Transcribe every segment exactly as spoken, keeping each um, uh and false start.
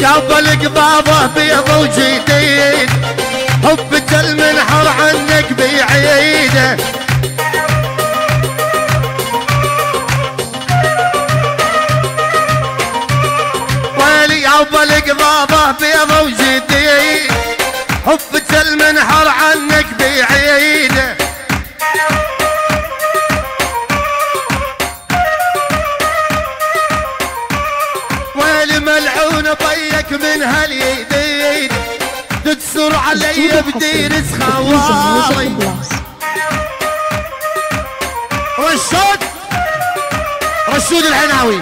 قبل قبابه بيض وجديد، حبك المنحر عنك بعيده. ويلي قبل قبابه بيض وجديد، حبك المنحر عنك بعيده. ويلي ملعون بيك من هاليدين، تكسر علي بدير خواري. رشود رشود العناوي.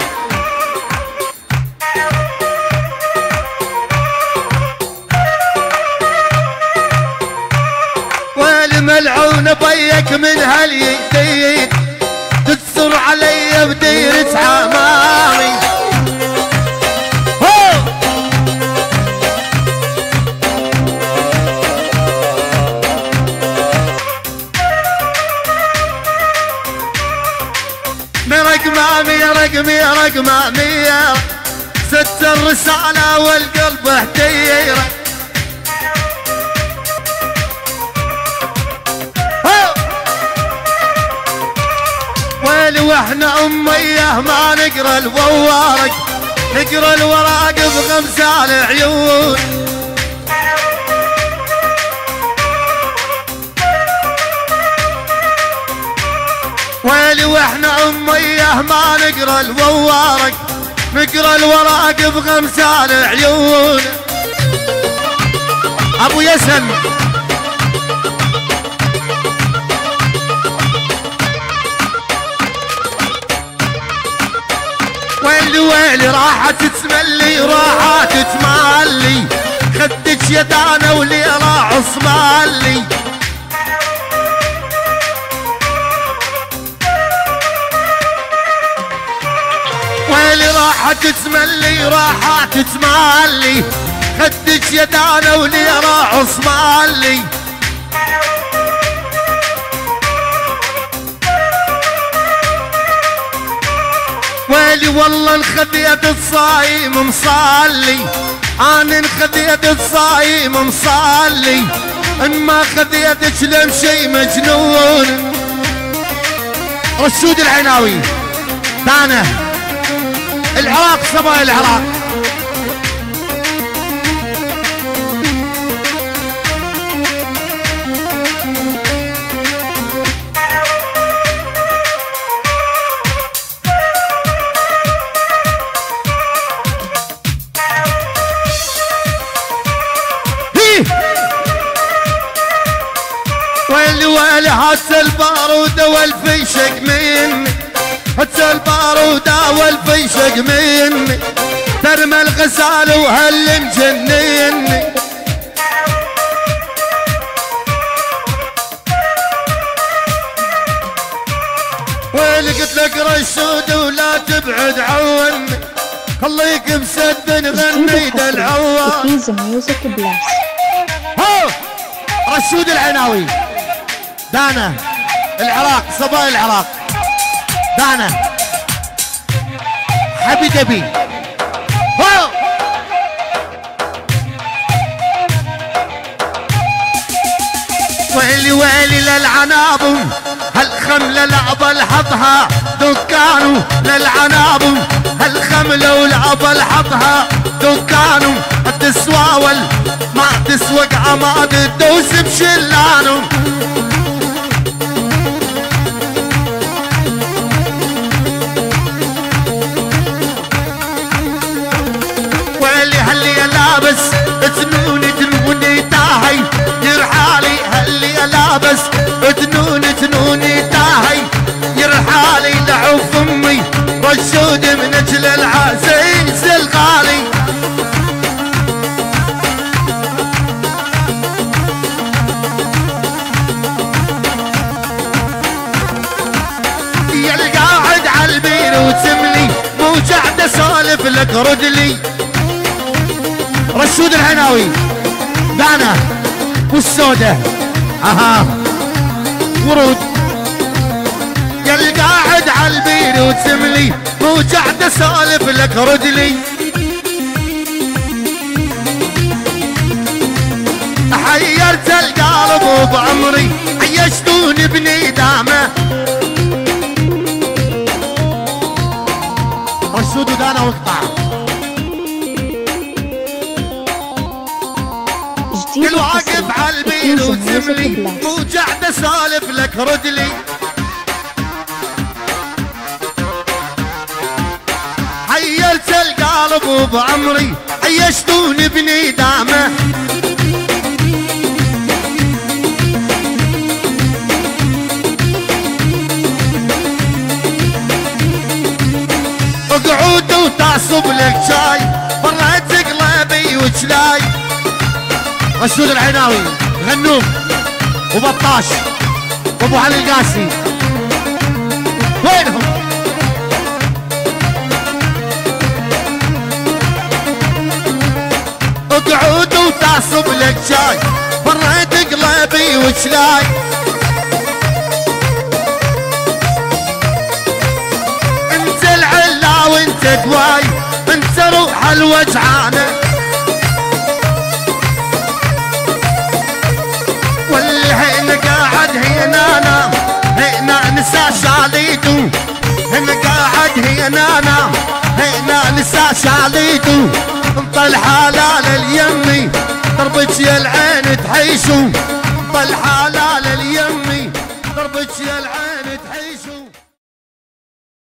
ويلي ملعون بيك من هاليدين، تكسر علي بدير عماري. رقمامي رقمي رقمامي، ست الرسالة والقلب احتيره. ويلي واحنا اميه ما نقرا الورق، نقرا الوراق بغمسال عيون. ويلي واحنا اميه ما نقرا الورق، نقرا الوراق بغمسال عيون. ابو يسن ويلي ويلي راحت تسملي راحت تمالي، خدك يدانا ولي راح صمالي. ويلي راحت تسملي راحت تمالي، خدك يدانا ولي راح صمالي. ويلي والله انخذيت الصايم مصلي، انا انخذيت الصايم مصلي، ان ما خذيتك لمشي مجنون. رشود العناوي دانا العراق، صبايا العراق. ويلي ويلي هات البارودة والفيشق مني، هات البارودة والفيشق مني، ترمى الغزال وهل مجنني. ويلي قلت لك رشود ولا تبعد عني، خليك مسد نغني دلعوان. هو رشود العناوي دانا العراق، صبايا العراق دانا حبي دبي. هو ويلي ويلي للعنابو، هالخملة لعبة لحظها دكانو، للعنابو هالخملة ولعبة لحظها دكانو. تسواول ما تسوق عماد تدوس بشلانو. ويلي هاللي لابس تنوني تنوني تاهي يرحالي، هاللي لابس تنوني تنوني تاهي يرحالي. لعوف امي رشود من اجل العزيز الغالي. يا القاعد عالبير وتملي مو قاعد اسولف لك ردلي. رشود العناوي دانا والسودة اها ورود. يا القاعد عالبير وتملي مو قاعد اسولف لك ردلي. بير وتملي مو قاعد اسولف لك ردلي. حيلت القلب وبعمري عيشتوني بندامه. اقعد وتعصب لك شاي برات قلبي وجلاي. رشود العيناوي غنوم وبطاش وابو علي القاسي وينهم؟ اقعد وتعصب لك شاي برات قلبي وجلاي. انت العلا وانت دواي انت روح الوجعانه. واللي هنا قاعد هنا انا هنا نسى شاليدو. هنا قاعد هنا انا هنا نسى شاليدو. انطل حلال اليمي ضربك يا العين تحيشو. انطل حلال اليمي ضربك يا العين